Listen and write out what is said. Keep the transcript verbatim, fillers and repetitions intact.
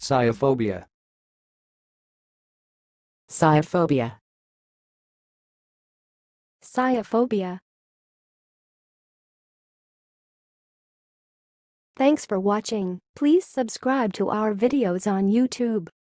sahy-uh-foh-bee-uh. Sahy-phobia. Sahy-uh-phobia. Thanks for watching. Please subscribe to our videos on YouTube.